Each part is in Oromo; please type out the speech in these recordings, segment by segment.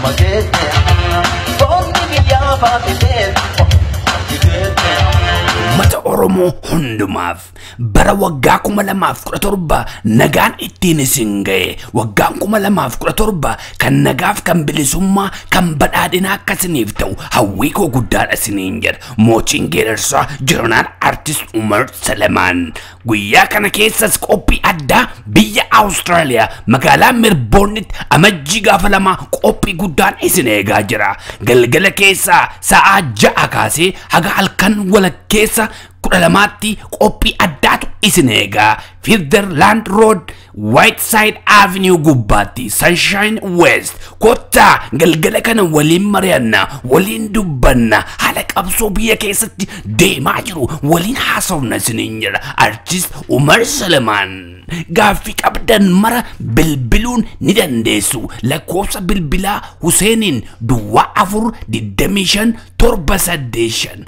mata Oromoo hundumaaf bara waggaa 2017 nagaan ittiin isin ga'e waggaan 2017 kan nagaaf kan bilisummaa kan badhaadhinaa akkasiniif ta'u hawwii koo guddaadha isiniin jedha mootiin geerarsaa Jeneraal Artist Umar Selemaan guyyaa kana keessas qophii addaa biyya Austraaliyaa magaalaa Melbournetti amajjii gaafa lama qophii guddaan isin eegaa jira galgala keessaa sa'a 6 kaasee haga halkan walakkeessa kudhalamaatti qophii addaatu isin eegaa Fitherland Road Whiteside Avenue gubbaatti Sunshine West kottaa galgala kana waliin mari'anna waliin dubbanna haala qabsoo biyya keessatti deemaa jiru waliin haasofna isiniin jedha Artist Umar Selemaan gaaffii qabdan mara bilbiluun ni dandeessu lakkoofsa bilbilaa Huseeniin duwwaa 425 785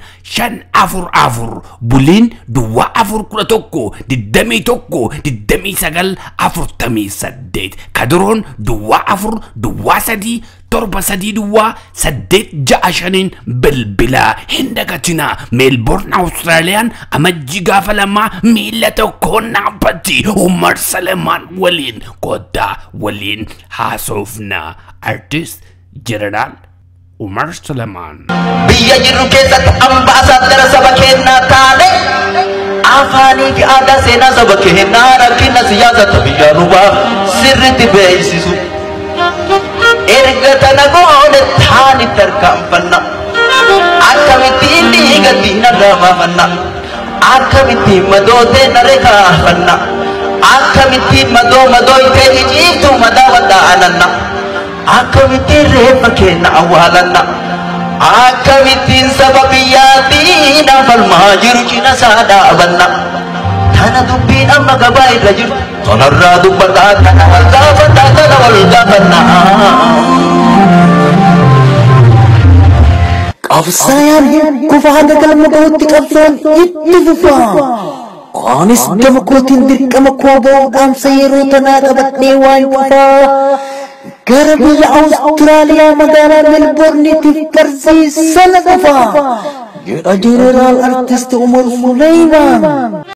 544 buliin duwwaa 411 21 49 kadiroon duwwaa 4 duwwaa 3 7 duwwaa 865 bilbilaa hindagatina Melbourne Australian amajjii gaafa lama miila tokkoon naabbatti Umar Selemaan waliin koddaa waliin haasofna Artist Jeneraal Umar Selemaan biyya jirru keessatti ambaasaadara saba keenyaa taane afaanii fi aadaa seenaa saba keenyaa rakkina siyaasa biyya nubaa sirriitti beeksisu erga tana goone taani tarkaanfanna akkamittiin dhiiga diina gaafanna akkamittiin madootee nare kaafanna akkamittiin madoo itee iciiftu madaa waddaananna akkamittiin reeffa keenya awwaalanna akkamittiin saba biyyaatiin falmaa jiru cina isaa dhaabanna tana dubbiin amma gabaa irra jirtu tonarraa dubbataa tana wal gaafataa tana wal gaafannaa qabsaayaan kufa haga galma gahuutti qabsoon itti fufaa anis gama kootiin dirqama koo ba'uudhaansa yeroo tanaa qabadhee waan cufaa gara biyya Austraaliyaa magaalaa Melbourneetiif barsiisana dhufaa jedha Jeneraal Artist Umar Selemaan.